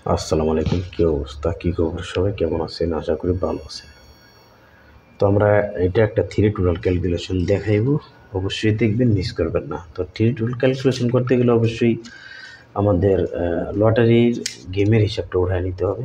আসসালামু আলাইকুম। কি অবস্থা, কি খবর, সবাই কেমন আছেন? আশা করি ভালো আছেন। তো আমরা এটা একটা থ্রি টোটাল ক্যালকুলেশন দেখাইব, অবশ্যই দেখবেন, মিস করবেন না। তো থ্রি টোটাল ক্যালকুলেশন করতে গেলে অবশ্যই আমাদের লটারির গেমের হিসাবটা উঠায় নিতে হবে।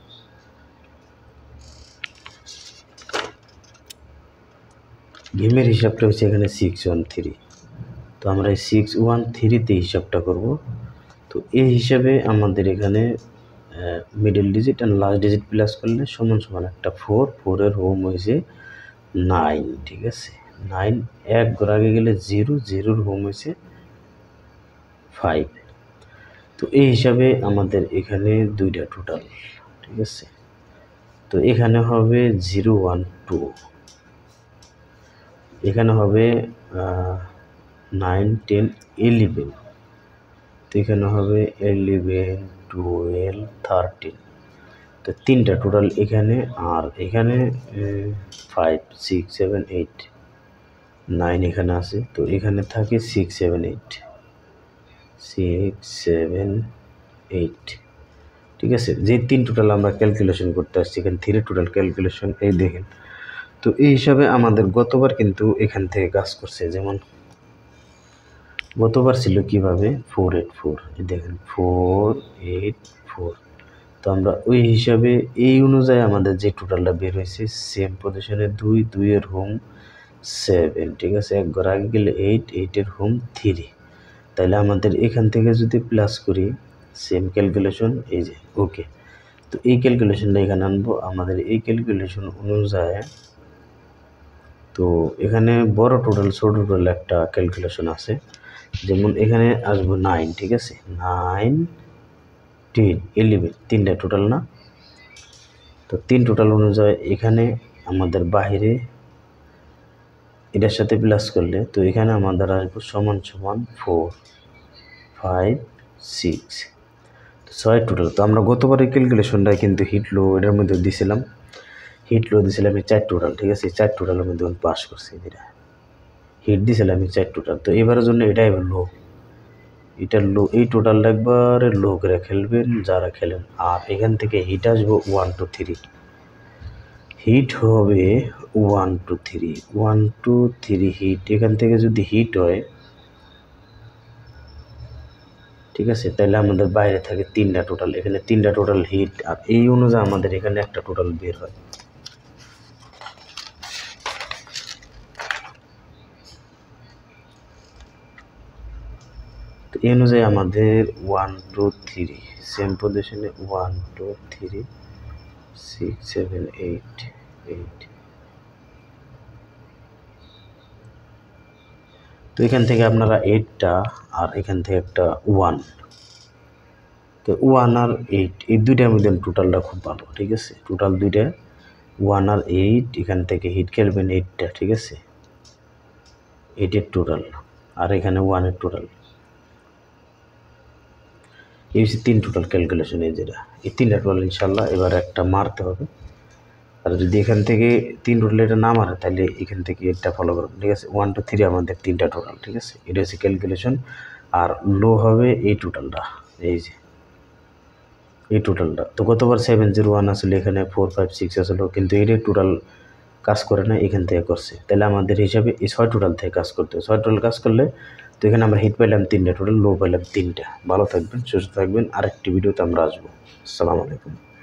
গেমের হিসাবটা হচ্ছে এখানে 613। তো আমরা এই 613তে হিসাবটা করব। তো এই হিসাবে আমাদের এখানে middle digit and last digit plus করলে সমান সমান একটা 4 এর হোম হয়েছে 9, ঠিক আছে। 9 এক ঘর আগে গেলে 0, 0-র হোম হয়েছে 5। তো এই হিসাবে আমাদের এখানে দুইটা টোটাল, ঠিক আছে। তো এখানে হবে 0, 1, 2, এখানে হবে 9, 10, 11, তো এখানে হবে 11, 12, 13। তো তিনটা টোটাল এখানে, আর এখানে 5, 6, 7, 8, 9 এখানে আছে। তো এখানে থাকে 6, 7, 8, 6, 7, 8, ঠিক আছে। যে তিন টোটাল আমরা ক্যালকুলেশন করতে আসছি, এখানে থ্রি টোটাল ক্যালকুলেশন, এই দেখেন। তো এই হিসাবে আমাদের গতবার কিন্তু এখান থেকে কাজ করছে, যেমন গতবার ছিল কিভাবে 484, এই দেখেন 484। তো আমরা ওই হিসাবে এই অনুযায়ী আমাদের যে টোটালটা বের হয়েছে, সেম পজিশনে 2, 2-এর হোম 7, ঠিক আছে। এক ঘর আগে গেলে 8, 8-এর হোম 3। তাহলে আমাদের এখান থেকে যদি প্লাস করি, সেম ক্যালকুলেশন, এই যে ওকে। তো এই ক্যালকুলেশনটা এখানে আনবো আমাদের এই ক্যালকুলেশন অনুযায়ী। তো এখানে বড় টোটাল ছোট টোটাল একটা ক্যালকুলেশন আছে, যেমন এখানে আসবো 9, ঠিক আছে। 9, 10, 11, তিনটা টোটাল না। তো তিন টোটাল অনুযায়ী এখানে আমাদের বাহিরে এটার সাথে প্লাস করলে, তো এখানে আমাদের আসবো সমান সমান 4, 5, 6, 6 টোটাল। তো আমরা গতবারের ক্যালকুলেশনটা কিন্তু হিটলো এটার মধ্যে দিছিলাম, হিটলো দিছিলাম আমি 4 টোটাল, ঠিক আছে। 4 টোটালের মধ্যে পাস করছি, যেটা হিট দিছিলাম আমি 4 টোটাল। তো এবারের জন্য এটাই লো, এটা লো, এই টোটালটা একবারে লো করে খেলবেন যারা খেলেন। আর এখান থেকে হিট আসবো 1, 2, 3, হিট হবে 1, 2, 3, 1, 2, 3 হিট। এখান থেকে যদি হিট হয়, ঠিক আছে, তাহলে আমাদের বাইরে থাকে তিনটা টোটাল, এখানে তিনটা টোটাল হিট। আর এই অনুযায়ী আমাদের এখানে একটা টোটাল বের হয়। তো এই অনুযায়ী আমাদের 1, 2, 3 সেম পজিশনে 1, 2, 3, 6, 7, 8, 8। তো এখান থেকে আপনারা 8টা আর এখান থেকে একটা 1, তো 1 আর 8 এই দুইটার মধ্যে টোটালটা খুব ভালো, ঠিক আছে। টোটাল দুইটা 1 আর 8, এখান থেকে হিট খেলবেন 8টা, ঠিক আছে। 8-এর টোটাল আর এখানে 1-এর টোটাল, এই হচ্ছে তিন টোটাল ক্যালকুলেশন। এই যেটা এই তিনটা টোটাল ইনশাল্লাহ এবার একটা মারতে হবে। আর যদি এখান থেকে তিন টোটাল এটা না মারে, তাহলে এখান থেকে এটা ফলো করবেন, ঠিক আছে। 1, 2, 3 আমাদের তিনটা টোটাল, ঠিক আছে। এটা হচ্ছে ক্যালকুলেশন। আর লো হবে এই টোটালটা, এই যে এই টোটালটা। তো গতবার 701 আসলে, এখানে 4, 5, 6 আসলো, কিন্তু এটাই টোটাল কাজ করে না, এখান থেকে করছে। তাহলে আমাদের হিসাবে এই 6 টোটাল থেকে কাজ করতে হবে। 6 টোটাল কাজ করলে, তো এখানে আমরা হিট পাইলাম 3টা টোটাল, লো পাইলাম 3টা। ভালো থাকবেন, সুস্থ থাকবেন, আরেকটি ভিডিওতে আমরা আসবো। আসসালামু আলাইকুম।